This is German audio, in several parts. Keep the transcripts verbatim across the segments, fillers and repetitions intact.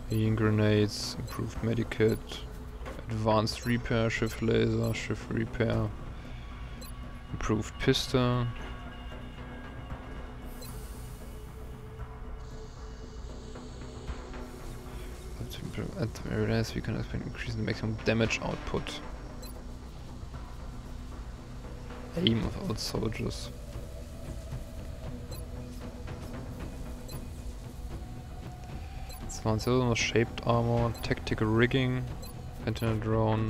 Healing grenades, improved medikit, advanced repair, shift laser, shift repair, improved pistol. At very last we can increase the maximum damage output. Aim of all soldiers. Advanced shaped armor, tactical rigging, antenna drone,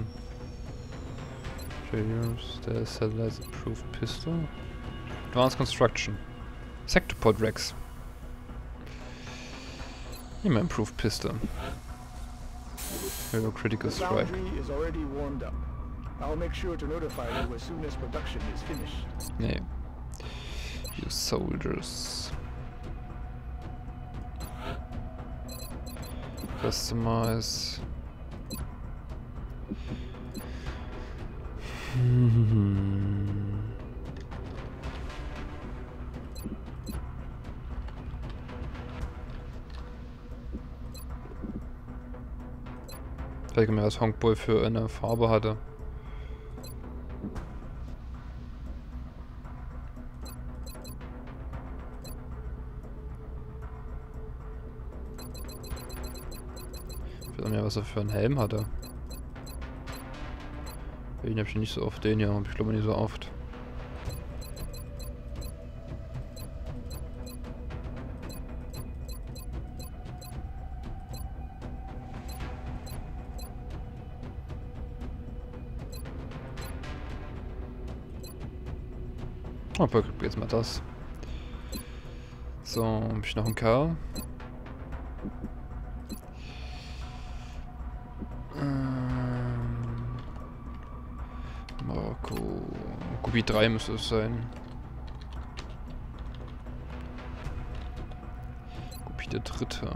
the satellites improved pistol, advanced construction, sectopod racks. Immer improved pistol. Hero critical strike. Is already warmed up. I'll make sure to notify you as soon as production is finished. Nee. You soldiers. Customize. Vielleicht mehr als Honkboy für eine Farbe hatte. Vielleicht mehr, was er für einen Helm hatte. Den hab ich nicht so oft, den hier hab ich glaube nicht so oft. Oh, jetzt mal das. So, hab ich noch einen Kerl. Ähm, Marco. Gubi drei müsste es sein. Gubi der dritte.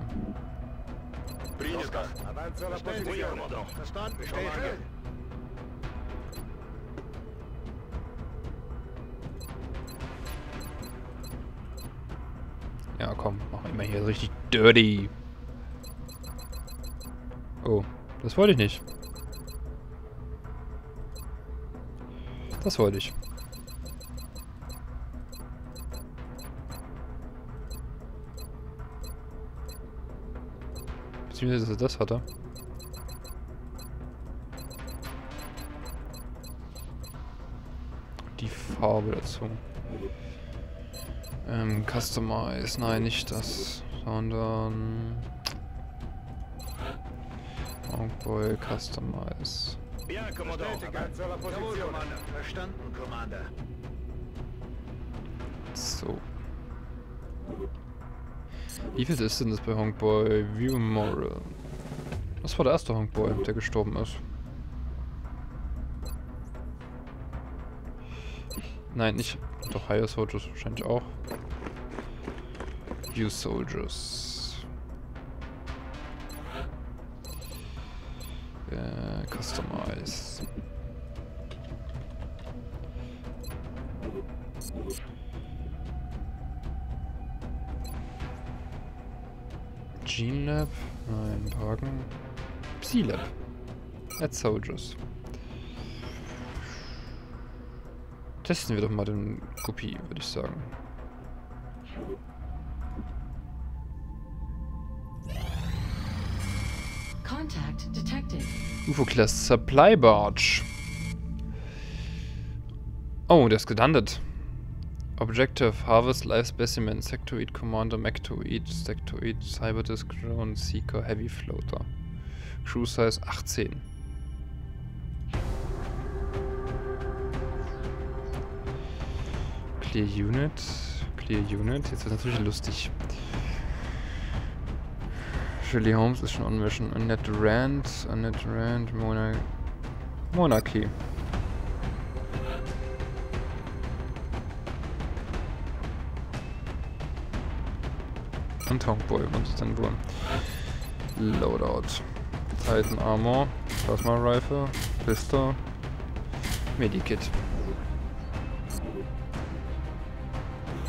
Ja, komm, mach immer hier richtig dirty. Oh, das wollte ich nicht. Das wollte ich. Beziehungsweise, dass er das hatte. Die Farbe dazu. Ähm, Customize, nein, nicht das, sondern Honkboy, Customize. Ja, Kommandant. Verstanden, Commander. So. Wie viel ist denn das bei Honkboy? View Moral. Das war der erste Honkboy, der gestorben ist. Nein, nicht. Doch, Higher Soldiers wahrscheinlich auch. View Soldiers. Äh, Customize. Gene Lab? Nein, Parken. Psi Lab. Add Soldiers. Testen wir doch mal den Kopie, würde ich sagen. Contact detected. U F O-Class Supply Barge. Oh, der ist gelandet. Objective Harvest Live Specimen Sectoid Commander Mectoid Sectoid Cyberdisk Drone Seeker Heavy Floater. Crew Size achtzehn. Clear Unit. Clear Unit. Jetzt wird natürlich lustig. Shirley Holmes ist schon on Mission. Annette Rand. Annette Rand. Mona Monarchy. Und Honkboy und es dann nur Loadout. Titan Armor. Plasma Rifle. Pistol. Medikit.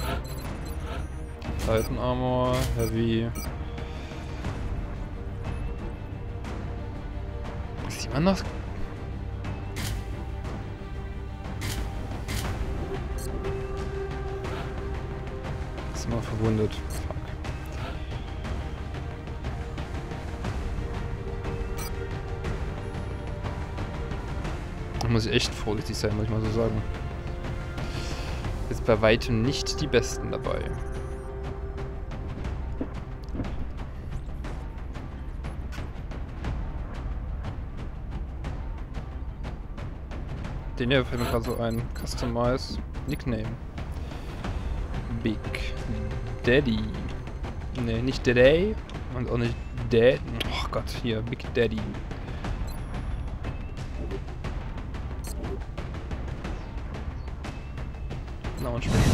Titan Armor, Heavy, Anders. Ist mal verwundet. Fuck. Da muss ich echt vorsichtig sein, muss ich mal so sagen. Jetzt bei weitem nicht die Besten dabei. Den hier fällt mir gerade so ein. Customize Nickname. Big Daddy. Ne, nicht Daddy. Und auch nicht Dad. Oh Gott, hier, Big Daddy. Na und Spiel.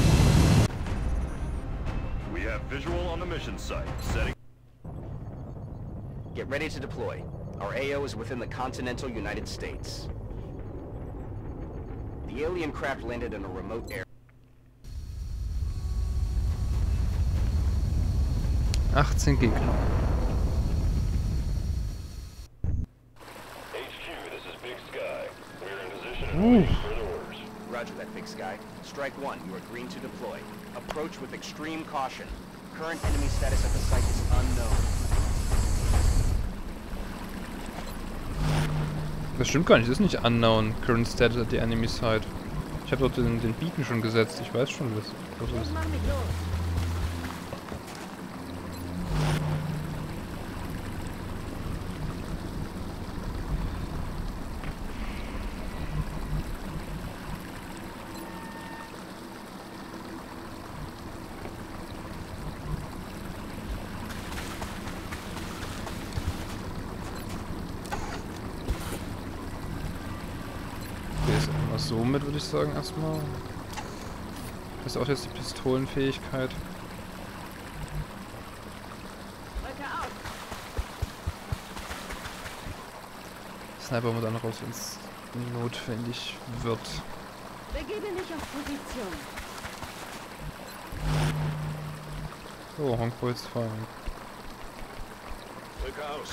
We have visual on the mission site. Setting. Get ready to deploy. Our A O is within the continental United States. The alien craft landed in a remote area. achtzehn Gegner. H Q, this is Big Sky. We're in position and Ooh. waiting for the orders. Roger that, Big Sky. Strike one, you are green to deploy. Approach with extreme caution. Current enemy status at the site is unknown. Das stimmt gar nicht, das ist nicht unknown. Current status at the enemy side. Ich habe dort den, den Beacon schon gesetzt, ich weiß schon, was was ist. Somit würde ich sagen erstmal. Das ist auch jetzt die Pistolenfähigkeit. Sniper muss dann raus, wenn es notwendig wird. Begebe dich auf Position. So, Honko jetzt fallen. Rücke aus.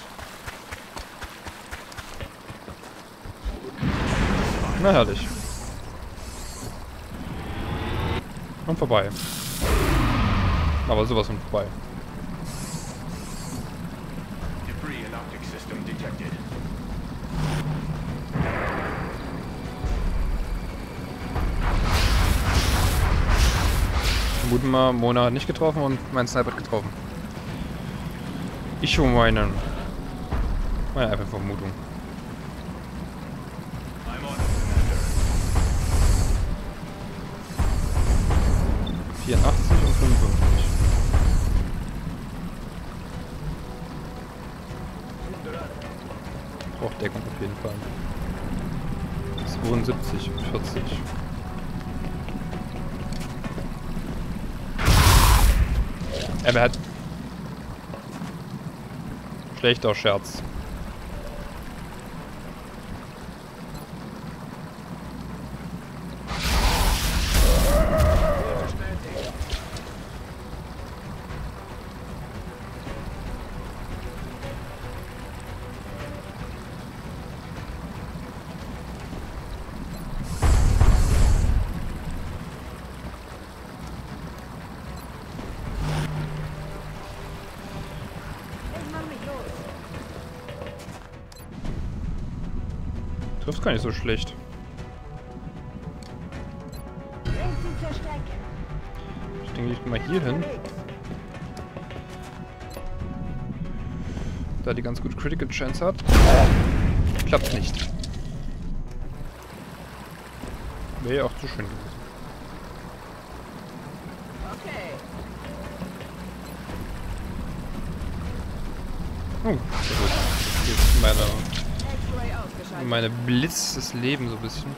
Na herrlich. Und vorbei. Aber sowas von vorbei. Debris in optic system detected. Vermuten wir, Mona hat nicht getroffen und mein Sniper hat getroffen. Ich schon meinen. Meine einfach Vermutung. I'm on it, Commander. vierundachtzig und fünfundfünfzig. Braucht Deckung auf jeden Fall. zweiundsiebzig und vierzig. Er hat schlechter Scherz. Das ist gar nicht so schlecht. Ich denke, ich gehe mal hier hin. Da die ganz gut Critical Chance hat. Klappt nicht. Wäre ja auch zu schön gewesen. Oh, sehr gut. Das ist meine, meine Blitz des Lebens so ein bisschen.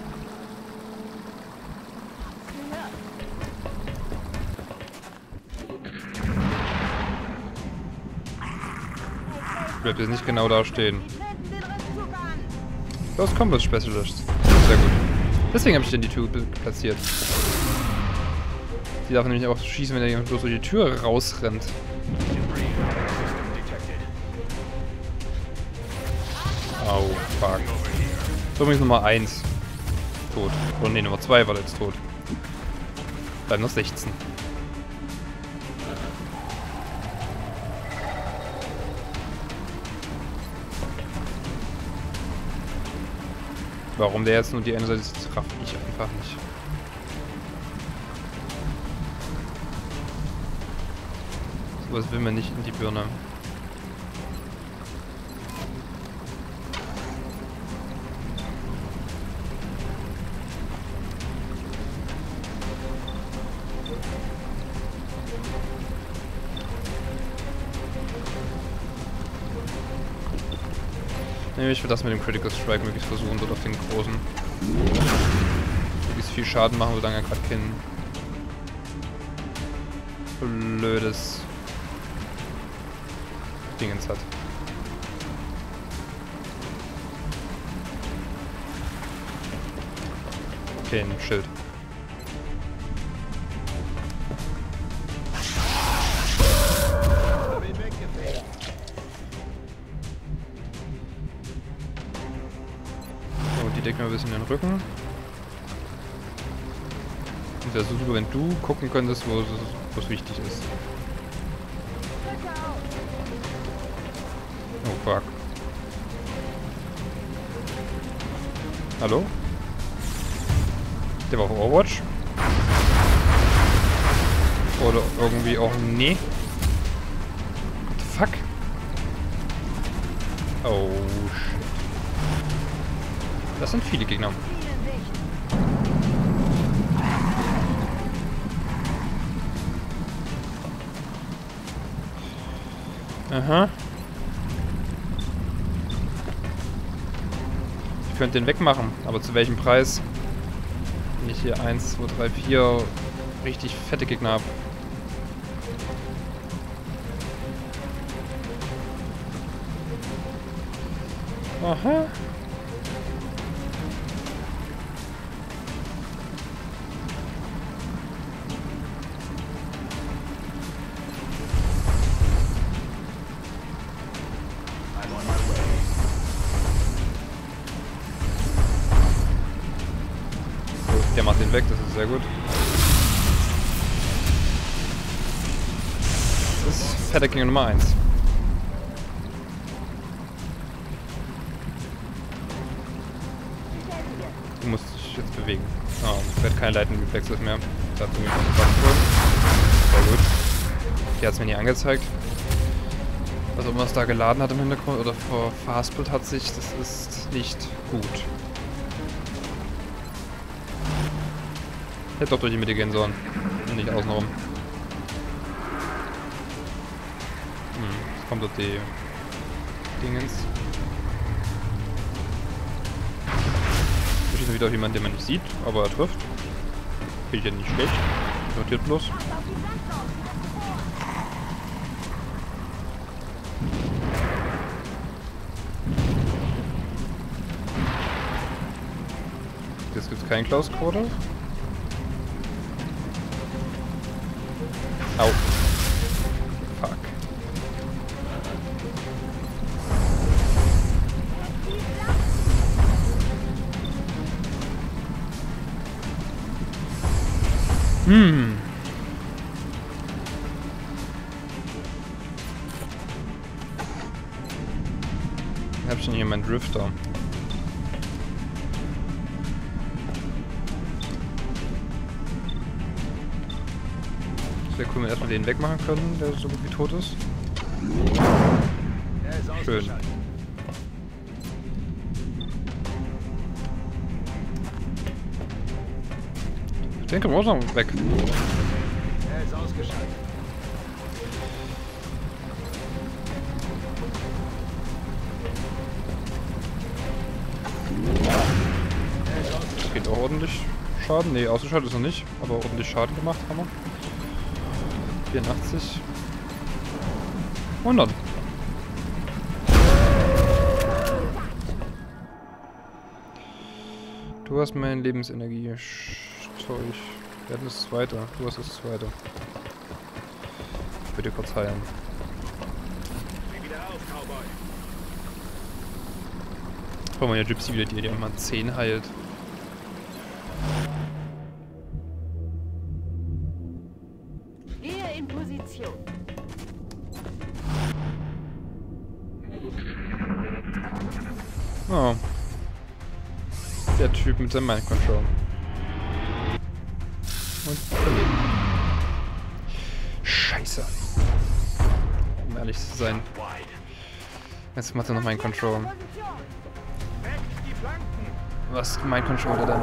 Ich bleib jetzt nicht genau da stehen. Das ist Combat Specialist. Sehr gut. Deswegen habe ich denn die Tür platziert. Die darf nämlich auch schießen, wenn er bloß durch die Tür rausrennt. Au. Fuck. So, übrigens Nummer eins. Tot. Oder ne, Nummer zwei war jetzt tot. Bleiben noch sechzehn. Warum der jetzt nur die eine Seite ist, raff ich einfach nicht. Was will man nicht in die Birne? Nee, ich will das mit dem Critical Strike möglichst versuchen, dort auf den großen. Möglichst viel Schaden machen, solange er gerade kein blödes Dingens hat. Okay, ein Schild. So, die decken wir ein bisschen den Rücken. Und wäre so super, wenn du gucken könntest, wo es wichtig ist. Oh fuck. Hallo? Der war auf Overwatch? Oder irgendwie auch nee? What the fuck? Oh shit. Das sind viele Gegner. Aha. Ich könnte den wegmachen, aber zu welchem Preis? Wenn ich hier eins, zwei, drei, vier richtig fette Gegner habe. Aha. Der macht den weg, das ist sehr gut. Das ist fette Gegner Nummer eins. Du musst dich jetzt bewegen. Oh, ich werde keine Lightning Reflexes mehr. Da hat sie mich schon sehr gut. Die hat es mir nie angezeigt. Was auch immer es da geladen hat im Hintergrund oder verhaspelt hat sich, das ist nicht gut. Hätte doch durch die Mitte gehen sollen. Und nicht außenrum. Hm, jetzt kommt dort die Dingens. Da schießt wieder auf jemanden, den man nicht sieht, aber er trifft. Finde ich ja nicht schlecht. Notiert bloß. Jetzt gibt es keinen Close Quarter. Au. Fuck. Hm. Ich hab schon hier meinen Drifter. Wäre cool, wenn wir erstmal den wegmachen können, der so gut wie tot ist. Schön. Den können wir auch noch weg. Er ist ausgeschaltet. Das geht auch ordentlich Schaden. Ne, ausgeschaltet ist noch nicht, aber ordentlich Schaden gemacht haben wir. vierundachtzig. hundert. Du hast meine Lebensenergie. Zeug. Wer hat das zweite? Du hast das zweite. Ich würde kurz heilen. brauchen wir ja Gypsy wieder, die die mal zehn heilt. Gehe in Position. Oh. Der Typ mit seinem Mind Control. Und daneben. Scheiße. Um ehrlich zu sein. Jetzt macht er noch Mind Control. Was ist Mind Control dann?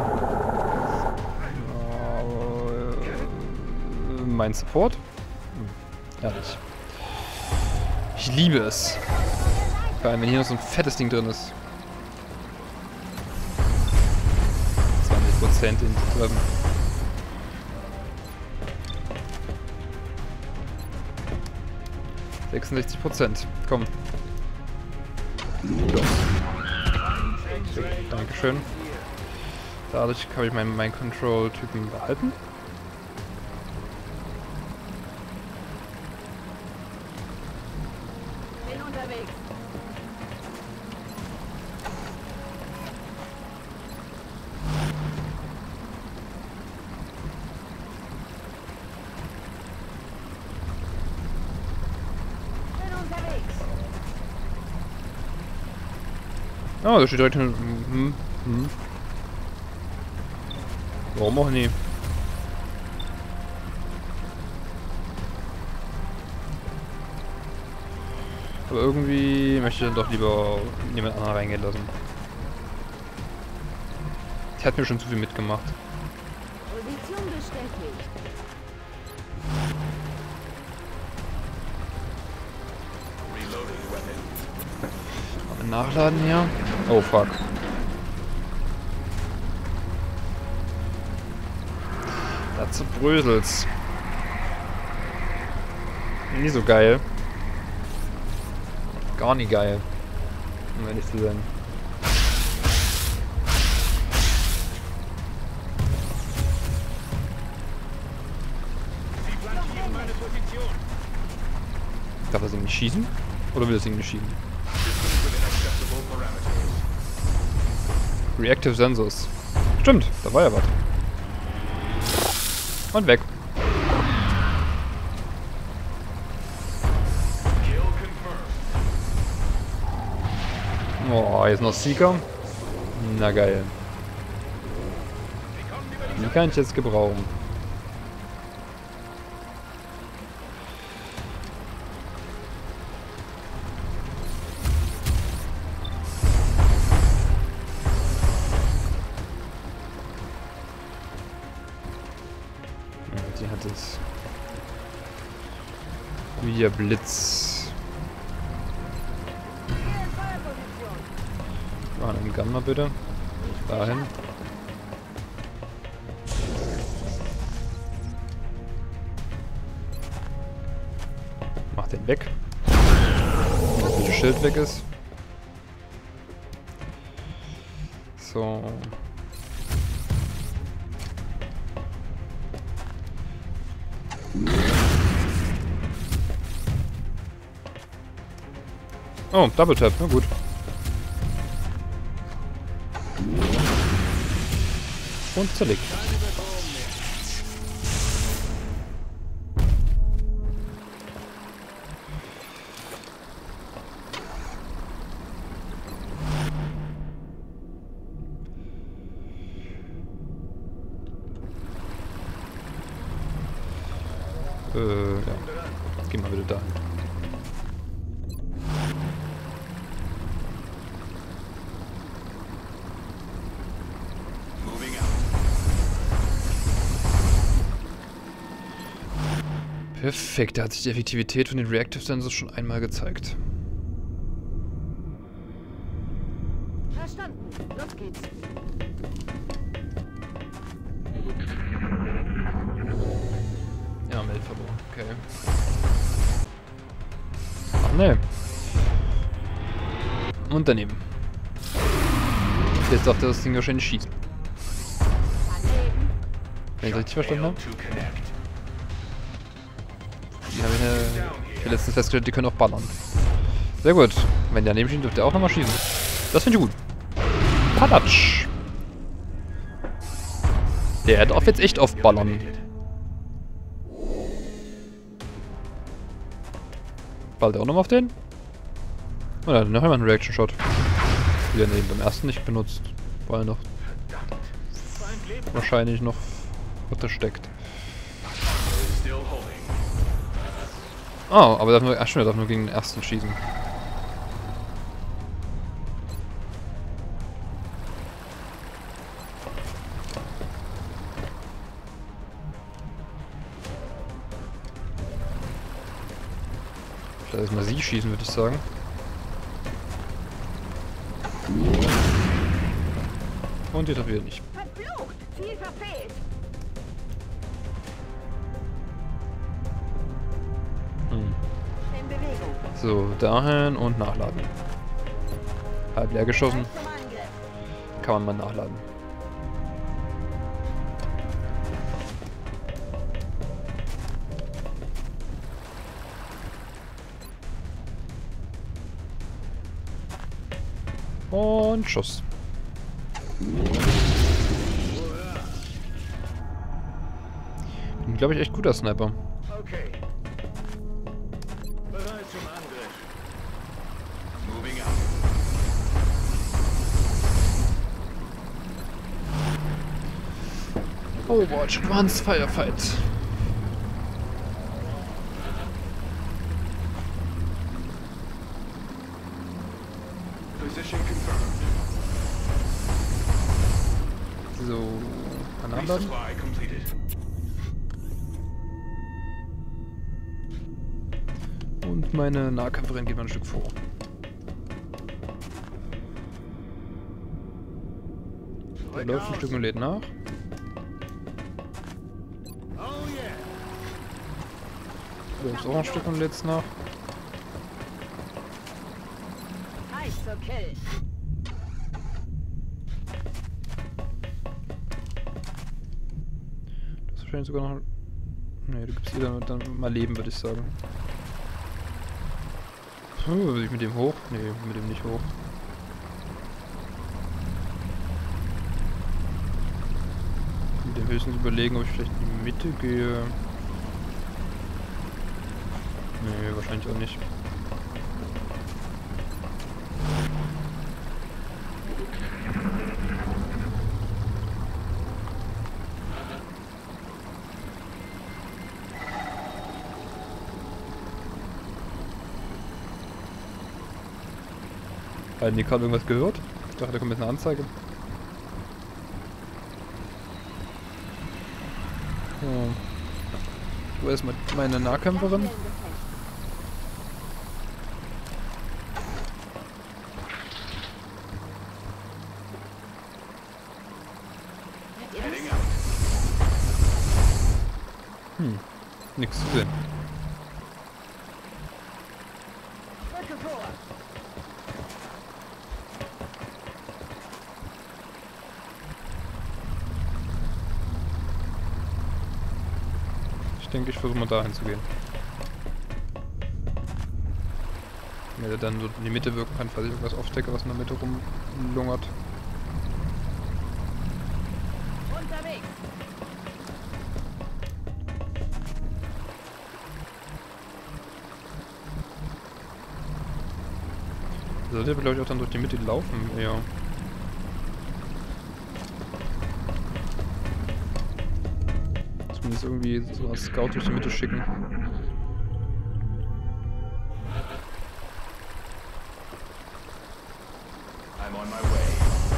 Oh, mein Support? Hm. Ehrlich. Ich liebe es. Vor allem, wenn hier noch so ein fettes Ding drin ist. zwanzig Prozent in die Treffen. sechsundsechzig Prozent. Komm. Dankeschön. Dadurch kann ich meinen Mind Control Typen behalten. Bin unterwegs. Bin unterwegs. Oh, da steht direkt ein... Hm, hm. Warum auch nie? Aber irgendwie möchte ich dann doch lieber jemand anderen reingehen lassen. Die hat mir schon zu viel mitgemacht. Position bestätigt. Mal nachladen hier. Oh fuck. Dazu bröselt's. Nie so geil. Gar nicht geil. Um ehrlich zu sein. Darf das Ding nicht schießen? Oder will das Ding nicht schießen? Reactive Sensors. Stimmt, da war ja was. Und weg. Oh, jetzt noch Seeker. Na geil. Die kann ich jetzt gebrauchen. Ja, die hat es. Wie Blitz. Ah, einen Gunner bitte. Dahin. Mach den weg. Damit das Schild weg ist. So. Oh, Double Tap, na gut. Und zerlegt. Äh, ja. Geh mal wieder da. Perfekt, da hat sich die Effektivität von den Reactive Sensors schon einmal gezeigt. Verstanden. Los geht's. Ja, Meld verloren. Okay. Ach ne. Und daneben. Jetzt darf das Ding wahrscheinlich schießen. Daneben. Wenn ich es richtig verstanden habe. Die habe ich, äh, ich hab letztens festgestellt, die können auch ballern. Sehr gut. Wenn der daneben steht, dürfte er auch nochmal schießen. Das finde ich gut. Palatsch. Der darf jetzt echt aufballern. Ballt er auch nochmal auf den? Oh, da hat noch jemand einen Reaction Shot. Wieder neben dem ersten nicht benutzt. Weil noch wahrscheinlich noch was steckt. Oh, aber darf nur, ach stimmt, er darf nur gegen den ersten schießen. Vielleicht erstmal sie schießen, würde ich sagen. Und die darf wieder nicht. Verflucht! Ziel verfehlt! Hm. In Bewegung. So, dahin und nachladen. Halb leer geschossen. Zum Angriff. Kann man mal nachladen. Und Schuss. Bin, glaube ich, echt guter Sniper. Okay. Bereit zum Angriff. Moving out. Overwatch Advanced Firefight. Position confirmed. So, nachladen. Resupply completed. Und meine Nahkämpferin geht mal ein Stück vor. Der läuft ein Stück und lädt nach. Oh yeah. Der läuft auch ein Stück und lädt nach. Heiß zur Kill. Das ist wahrscheinlich sogar noch... Ne, du gibst ihr dann, dann mal Leben, würde ich sagen. Puh, will ich mit dem hoch? Ne, mit dem nicht hoch. Mit dem höchstens überlegen, ob ich vielleicht in die Mitte gehe. Ne, wahrscheinlich auch nicht. Hat die gerade irgendwas gehört? Ich dachte, da kommt jetzt eine Anzeige. So. Wo ist meine Nahkämpferin? Heading out. Hm, nix zu sehen. Drücke vor. Ich denke, ich versuche mal dahin zu gehen. Wenn er dann so in die Mitte wirken kann, falls ich irgendwas aufdecke, was in der Mitte rumlungert. Unterwegs. Sollte aber, glaube ich, auch dann durch die Mitte laufen, ja. Zumindest irgendwie so als Scout durch die Mitte schicken. I'm on my way.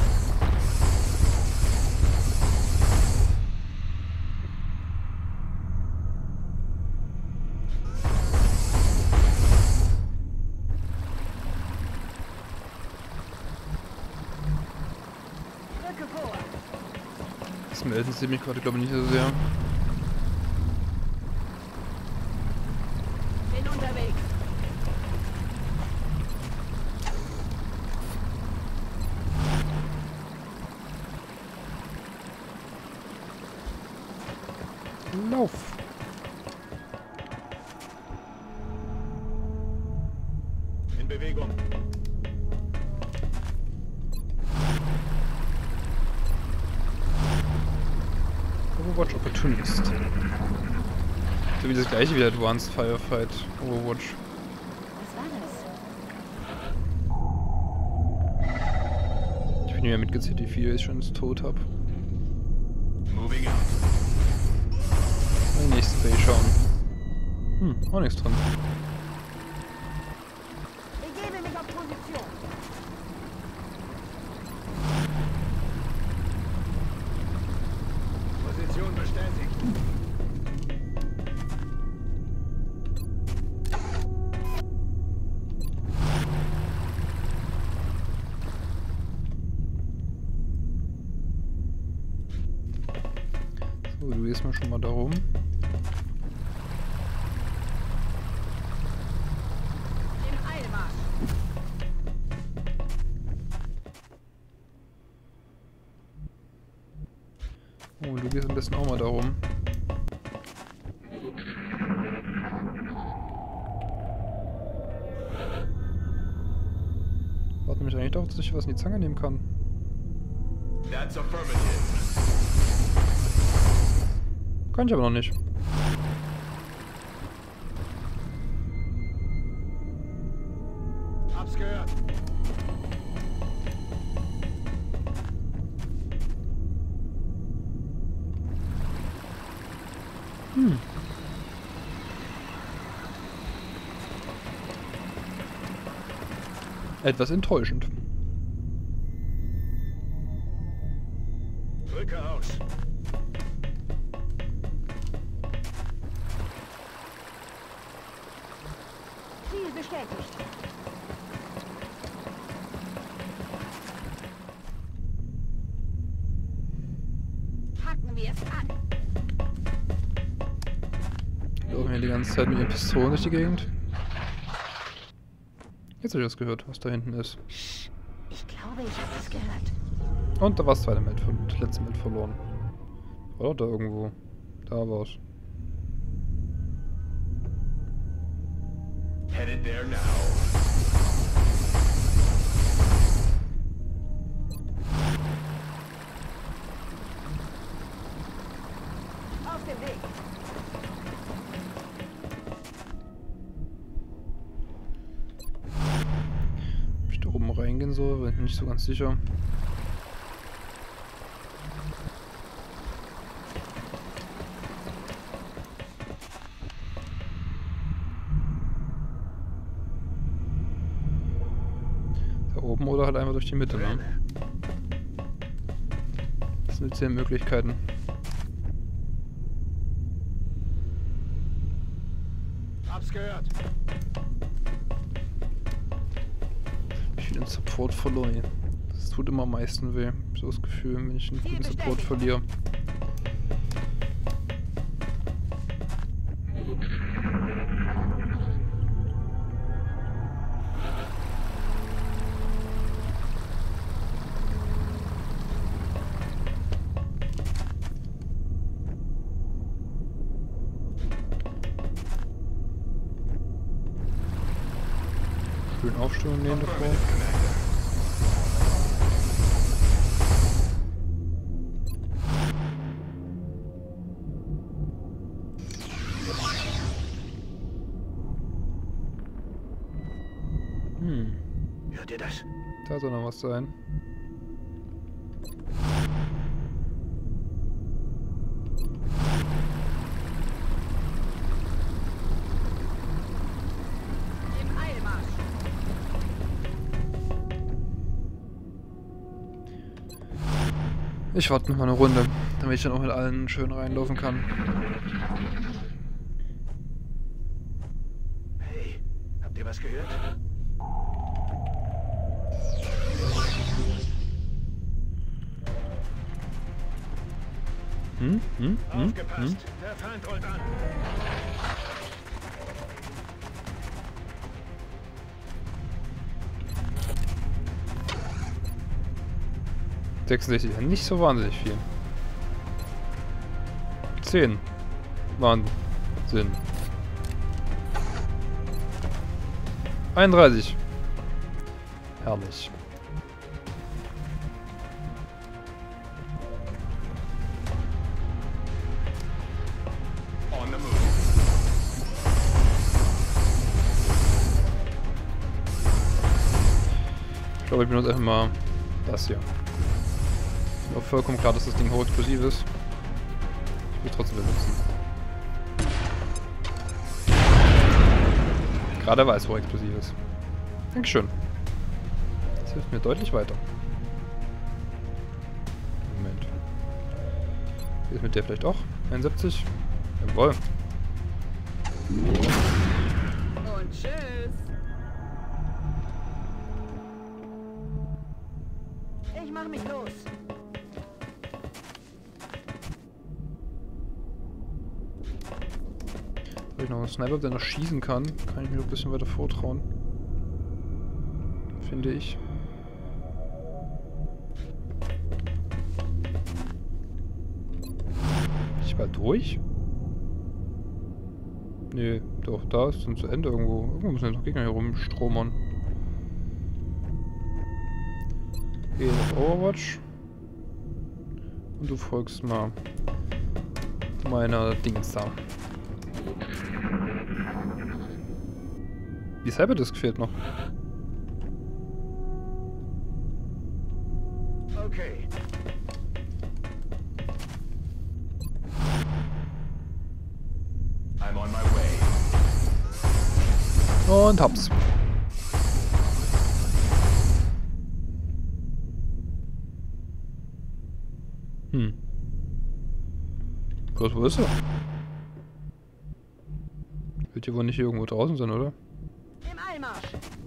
Drücke vor. Das melden sie mich gerade, glaube ich, nicht so sehr. Bin unterwegs. Lauf! In Bewegung. Watch Opportunist. So wie das gleiche wie Advanced Firefight Overwatch. Was war das? Ich bin nicht mehr mitgezählt, wie viele ich schon tot habe. Moving out. Mal die nächste Bay schauen. Hm, auch nichts drin. Begebe mich auf Position. Position bestätigt. So, du gehst mal schon mal da rum. Im Eilmarsch. Oh, du gehst am besten auch mal da rum. Warte mich eigentlich doch, dass ich was in die Zange nehmen kann. That's affirmative. Kann ich aber noch nicht. Hab's gehört. Hm. Etwas enttäuschend. Drücke aus. Ziel bestätigt. Packen wir es an. Die laufen hier die ganze Zeit mit ihren Pistolen durch die Gegend. Jetzt habe ich was gehört, was da hinten ist. Ich glaube, ich habe es gehört. Und da war das zweite Meld, das letzte Meld verloren. War doch da irgendwo. Da war's. Headed there now. Auf dem Weg. Ob ich da oben reingehen soll, bin ich mir nicht so ganz sicher. Da oben oder halt einfach durch die Mitte, ne? Das sind zehn Möglichkeiten. Hab's gehört. Ich bin den Support verloren. Das tut immer am meisten weh. So das Gefühl, wenn ich einen guten Support verliere. Schön Aufstellung nehmen davor. Affirmative, Commander. Hm, Hört ihr das? da soll noch was sein. Im Eilmarsch. Ich warte noch mal eine Runde, damit ich dann auch mit allen schön reinlaufen kann. Hey, habt ihr was gehört? Hm? Hm? Hm? Aufgepasst. Hm? Der Feind rollt an. sechsundsechzig, nicht so wahnsinnig viel. zehn. Wahnsinn. einunddreißig. Herrlich. aber ich benutze einfach mal das hier. Ist auch vollkommen klar, dass das Ding hochexplosiv ist. Ich will es trotzdem benutzen. Gerade weil es hochexplosiv ist. Dankeschön. Das hilft mir deutlich weiter. Moment. Wie ist mit der vielleicht auch? einundsiebzig? Jawohl. Und tschüss. Ich mach mich los. Habe ich noch einen Sniper, der noch schießen kann? Kann ich mir noch ein bisschen weiter vortrauen. Finde ich. Ich war durch? Nee, doch, da ist dann zu Ende irgendwo. Irgendwo müssen ja noch Gegner hier rumstromern. Geh auf Overwatch. Und du folgst mal meiner Dingens da. Die Cyberdisk fehlt noch. Okay. I'm on my way. Und hab's. Hm. Bloß, wo ist er? Wird hier wohl nicht irgendwo draußen sein, oder? Im Eilmarsch.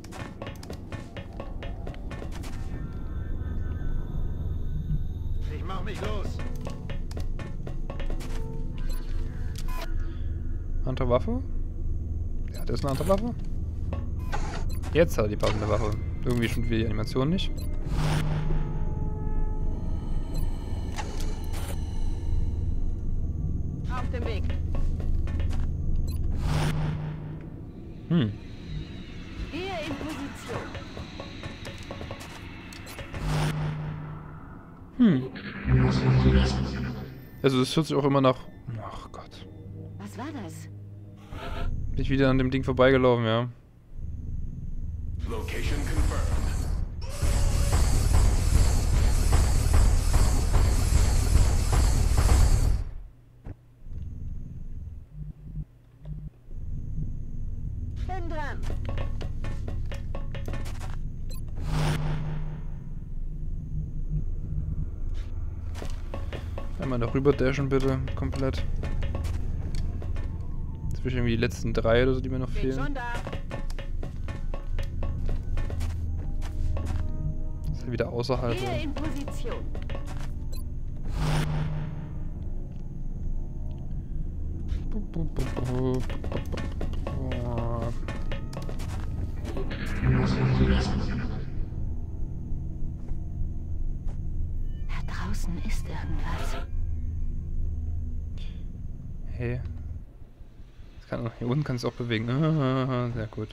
Ich mach mich los. Andere Waffe? Ja, das ist eine andere Waffe. Jetzt hat er die passende Waffe. Irgendwie stimmt wie die Animation nicht. Auf dem Weg. Hm. Gehe in Position. Hm. Also das hört sich auch immer nach... Ach Gott. Was war das? Bin ich wieder an dem Ding vorbeigelaufen, ja. Location confirmed. Bin dran. Einmal darüber dashen bitte, komplett. Zwischen irgendwie die letzten drei oder so, die mir noch Bin fehlen. schon da. Das ist ja wieder außerhalb. Gehe in Position. Da draußen ist irgendwas. Hey. Das kann, hier unten kann es auch bewegen. Ah, sehr gut.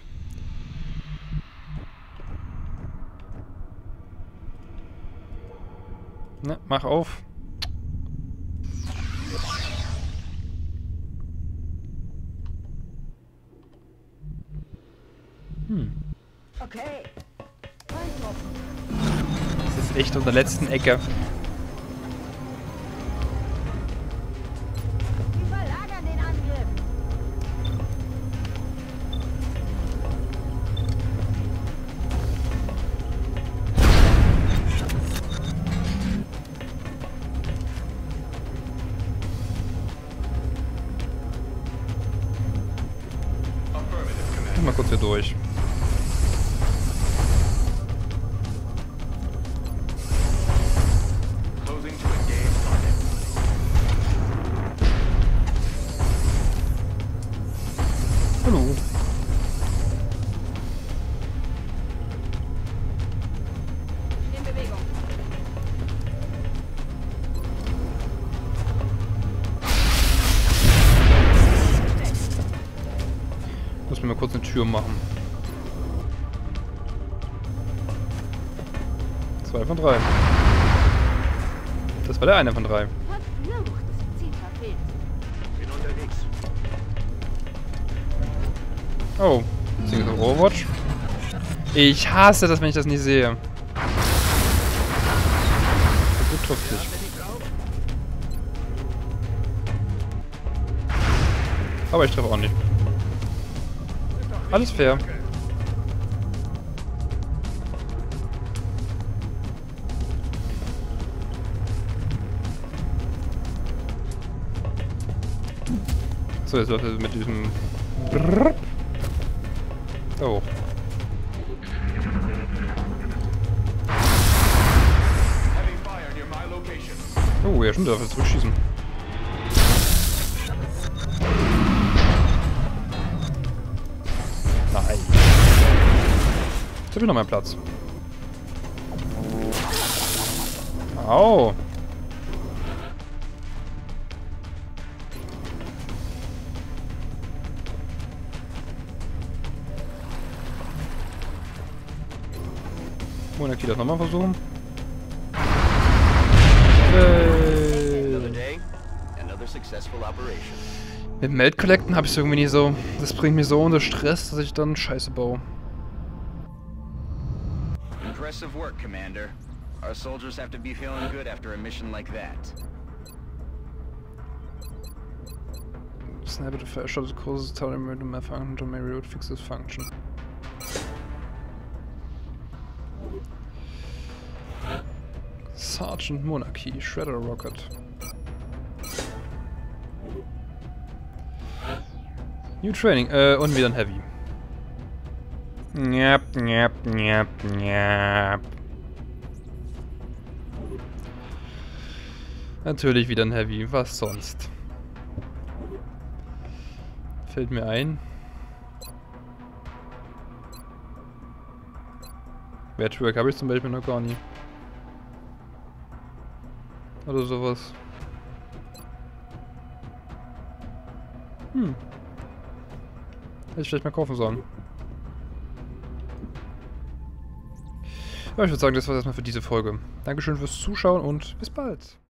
Na, mach auf. Hm. Okay. Eintropfen. Das ist echt unter der letzten Ecke. Wir verlagern den Angriff. Affirmative command. Geh mal kurz hier durch. Closing to engage target. Hallo. In Bewegung. Muss mir mal kurz eine Tür machen. Zwei von drei. Das war der eine von drei. Verflucht, das Ziel verfehlt. Bin unterwegs. Oh, beziehungsweise Overwatch. Ich hasse das, wenn ich das nicht sehe. Lustig. Aber ich treffe auch nicht. Alles fair. So, jetzt läuft es mit diesem... Da hoch. Heavy fire near my location. Oh, ja, stimmt, darf jetzt zurückschießen. Nein. Jetzt hab ich noch meinen Platz. Au. Monarchie das nochmal versuchen. Another Äh. day, another successful operation. Mit Meld Collecten habe ich es irgendwie nie so. Das bringt mich so unter Stress, dass ich dann Scheiße baue. Impressive work, Commander. Our soldiers have to be feeling good after a mission like that. Sniper the fire shot causes tower to malfunction to may reload fixes function. Sergeant Monarchy, Shredder Rocket. New Training, äh, und wieder ein Heavy. Njap, njap, njap, njap. Natürlich wieder ein Heavy, was sonst? Fällt mir ein. Wertwerk habe ich zum Beispiel noch gar nie. Oder sowas. Hm. Hätte ich vielleicht mal kaufen sollen. Ja, ich würde sagen, das war erstmal für diese Folge. Dankeschön fürs Zuschauen und bis bald.